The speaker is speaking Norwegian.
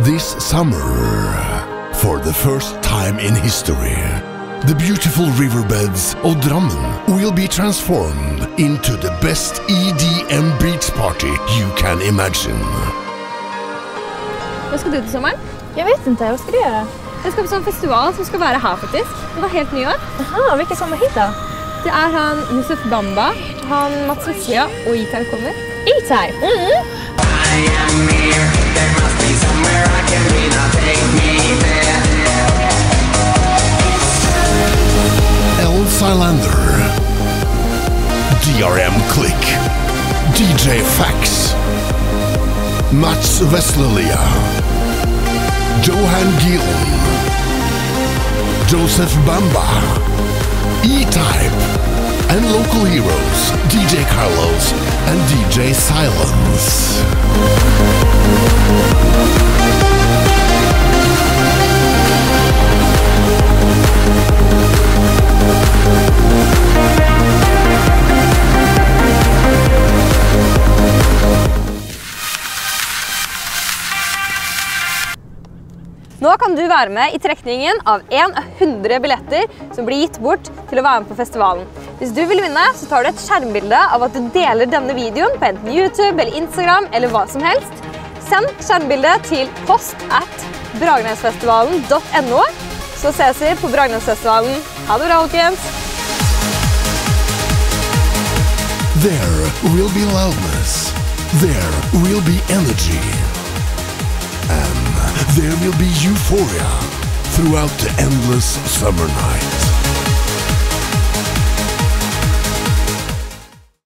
This summer, for the first time in history, the beautiful riverbeds of Drammen will be transformed into the best EDM beach party you can imagine. Vad ska du till sommaren? Jag vet inte, vad ska du göra? Jag ska på en festival som ska vara här faktiskt. Det var helt ny år. Aha, vilka sommarhit då? Det är han Yusuf Bamba, han Mats Visslia och E-Type kommer. E-Type? Mm. I am here, there must be somewhere I can be, now take me there. El Silander, DRM Click, DJ Fax, Mats Visslia, Johan Gion, Joseph Bamba, E-Type, and local heroes DJ Carlos and DJ Silence. Nå kan du være med I trekningen av 100 billetter som blir gitt bort til å være med på festivalen. Hvis du vil vinne, så tar du et skjermbilde av at du deler denne videoen på enten YouTube eller Instagram eller hva som helst. Send skjermbildet til post@bragernesfestivalen.no, så ses vi på Bragernesfestivalen. Ha det bra, folkens! There will be loudness, there will be energy, and there will be euphoria throughout the endless summer night.